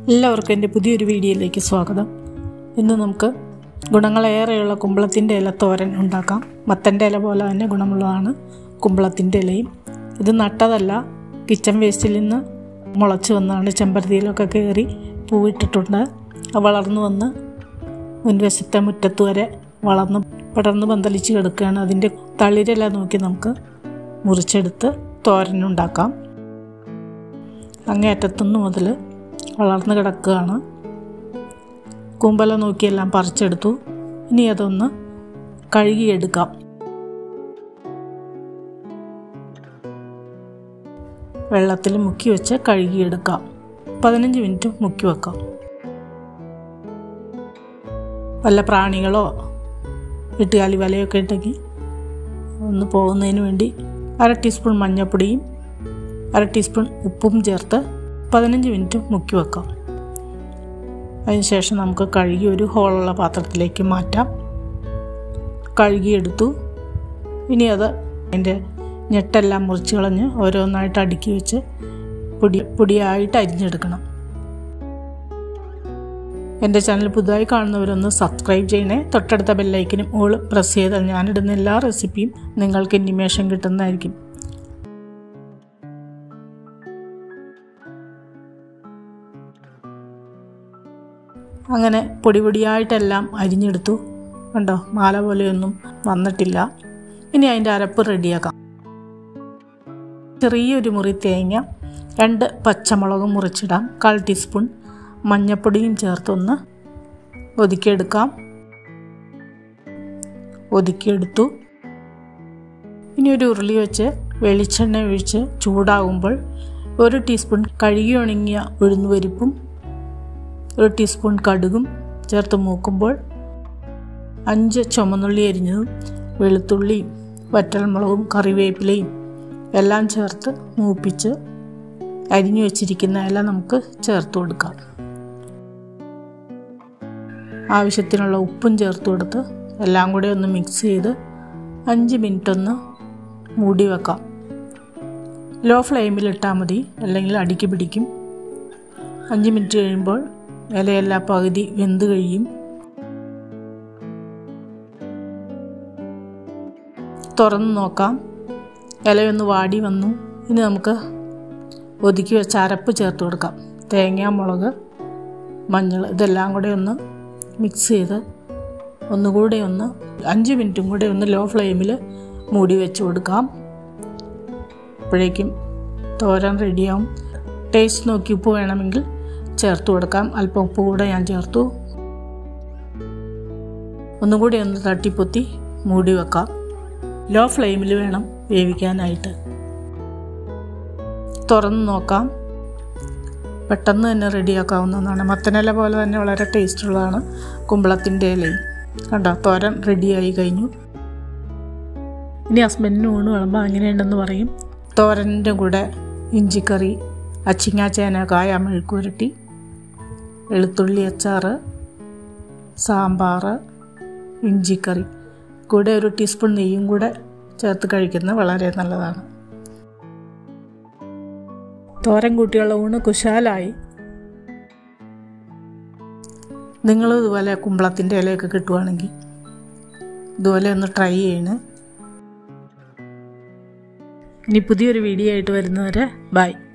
എല്ലാവർക്കും എൻ്റെ പുതിയൊരു വീഡിയോയിലേക്ക് സ്വാഗതം. ഇന്ന് നമുക്ക് ഗുണങ്ങളേറെയുള്ള കുമ്പളത്തിൻ്റെ ഇല തോരൻ ഉണ്ടാക്കാം. മത്തൻ്റെ ഇല പോലെ തന്നെ ഗുണമുള്ളതാണ് കുമ്പളത്തിൻ്റെ ഇലയും. ഇത് നട്ടതല്ല, കിച്ചൺ വേസ്റ്റിൽ നിന്ന് മുളച്ച് വന്നാണ്. ചെമ്പരത്തിയിലൊക്കെ കയറി പൂവിട്ടിട്ടുണ്ട്. വളർന്നു വന്ന് മുൻവശത്തെ മുറ്റത്ത് വരെ പടർന്ന് പന്തലിച്ച് കിടക്കുകയാണ്. അതിൻ്റെ തളിരില നോക്കി നമുക്ക് മുറിച്ചെടുത്ത് തോരനുണ്ടാക്കാം. അങ്ങേയറ്റത്തുനിന്ന് മുതൽ വളർന്ന് കിടക്കുകയാണ്. കൂമ്പല നോക്കിയെല്ലാം പറിച്ചെടുത്തു. ഇനി അതൊന്ന് കഴുകിയെടുക്കാം. വെള്ളത്തിൽ മുക്കി വെച്ച് കഴുകിയെടുക്കാം. 15 മിനിറ്റ് മുക്കി വെക്കാം. വല്ല പ്രാണികളോ എട്ടുകാലി വലയൊക്കെ ഉണ്ടെങ്കിൽ ഒന്ന് പോകുന്നതിന് വേണ്ടി 1/2 ടീസ്പൂൺ മഞ്ഞൾപ്പൊടിയും 1/2 ടീസ്പൂൺ ഉപ്പും ചേർത്ത് 15 മിനിറ്റ് മുക്കി വെക്കാം. അതിനുശേഷം നമുക്ക് കഴുകി ഒരു ഹോളുള്ള പാത്രത്തിലേക്ക് മാറ്റാം. കഴുകിയെടുത്തു. ഇനി അതിൻ്റെ ഞെട്ടെല്ലാം മുറിച്ച് കളഞ്ഞ് ഓരോന്നായിട്ട് അടുക്കി വെച്ച് പൊടിയായിട്ട് അരിഞ്ഞെടുക്കണം. എൻ്റെ ചാനൽ പുതുതായി കാണുന്നവരൊന്ന് സബ്സ്ക്രൈബ് ചെയ്യണേ. തൊട്ടടുത്ത ബെല്ലൈക്കനും ഓൾ പ്രസ് ചെയ്താൽ ഞാനിടുന്ന എല്ലാ റെസിപ്പിയും നിങ്ങൾക്ക് ഇൻറ്റിമേഷൻ കിട്ടുന്നതായിരിക്കും. അങ്ങനെ പൊടിയായിട്ടെല്ലാം അരിഞ്ഞെടുത്തു. കണ്ടോ, മാല പോലെയൊന്നും വന്നിട്ടില്ല. ഇനി അതിൻ്റെ അരപ്പ് റെഡിയാക്കാം. ചെറിയൊരു മുറി തേങ്ങ, 2 പച്ചമുളകും മുറിച്ചിടാം. 1/4 ടീസ്പൂൺ മഞ്ഞൾപ്പൊടിയും ചേർത്തൊന്ന് ഒതുക്കിയെടുത്തു. ഇനി ഒരു ഉരുളി വെച്ച് വെളിച്ചെണ്ണ ഒഴിച്ച് ചൂടാകുമ്പോൾ 1 ടീസ്പൂൺ കഴുകി ഉണങ്ങിയ ഉഴുന്നുപരിപ്പും 1 ടീസ്പൂൺ കടുകും ചേർത്ത് മൂക്കുമ്പോൾ 5 ചുമന്നുള്ളി അരിഞ്ഞതും വെളുത്തുള്ളിയും വറ്റൽമുളകും കറിവേപ്പിലയും എല്ലാം ചേർത്ത് മൂപ്പിച്ച് അരിഞ്ഞു വെച്ചിരിക്കുന്ന ഇല നമുക്ക് ചേർത്ത് കൊടുക്കാം. ആവശ്യത്തിനുള്ള ഉപ്പും ചേർത്ത് കൊടുത്ത് എല്ലാം കൂടെ ഒന്ന് മിക്സ് ചെയ്ത് 5 മിനിറ്റ് ഒന്ന് മൂടി വെക്കാം. ലോ ഫ്ലെയിമിലിട്ടാൽ മതി, അല്ലെങ്കിൽ അടിക്ക് പിടിക്കും. 5 മിനിറ്റ് കഴിയുമ്പോൾ ഇലയെല്ലാം പകുതി വെന്ത് കഴിയും. തുറന്ന് നോക്കാം. ഇലയൊന്ന് വാടി വന്നു. ഇനി നമുക്ക് ഒതുക്കി വെച്ച അരപ്പ് ചേർത്ത് കൊടുക്കാം. തേങ്ങ, മുളക്, മഞ്ഞൾ ഇതെല്ലാം കൂടെ ഒന്ന് മിക്സ് ചെയ്ത് ഒന്നുകൂടെ 5 മിനിറ്റും കൂടെ ലോ ഫ്ലെയിമിൽ മൂടി വെച്ച് കൊടുക്കാം. അപ്പോഴേക്കും തോരൻ റെഡിയാവും. ടേസ്റ്റ് നോക്കി ഉപ്പ് വേണമെങ്കിൽ ചേർത്ത് കൊടുക്കാം. അല്പം ഉപ്പ് കൂടെ ഞാൻ ചേർത്തു. ഒന്നുകൂടി തട്ടിപ്പൊത്തി മൂടി വെക്കാം. ലോ ഫ്ലെയിമിൽ വേണം വേവിക്കാനായിട്ട്. തുറന്ന് നോക്കാം. പെട്ടെന്ന് തന്നെ റെഡിയാക്കാവുന്നതാണ്. മത്തനില പോലെ തന്നെ വളരെ ടേസ്റ്റുള്ളതാണ് കുമ്പളത്തിൻ്റെ ഇലയും. കണ്ടോ, തോരൻ റെഡിയായി കഴിഞ്ഞു. ഇനി ഹസ്ബൻഡിന് ഊണ് വിളമ്പോൾ അങ്ങനെയുണ്ടെന്ന് പറയും. തോരൻ്റെ കൂടെ ഇഞ്ചിക്കറി, അച്ചിങ്ങ, ചേന, കായ, മെഴുക്കുവരട്ടി, വെളുത്തുള്ളി അച്ചാറ്, സാമ്പാർ, ഇഞ്ചിക്കറി കൂടെ 1 ടീസ്പൂൺ നെയ്യും കൂടെ ചേർത്ത് കഴിക്കുന്നത് വളരെ നല്ലതാണ്. തോരൻ കൂട്ടിയുള്ള ഊണ് കുശാലായി. നിങ്ങളും ഇതുപോലെ കുമ്പളത്തിൻ്റെ ഇലയൊക്കെ കിട്ടുവാണെങ്കിൽ ഇതുപോലെ ഒന്ന് ട്രൈ ചെയ്യണേ. ഇനി പുതിയൊരു വീഡിയോ ആയിട്ട് വരുന്നവരെ ബൈ.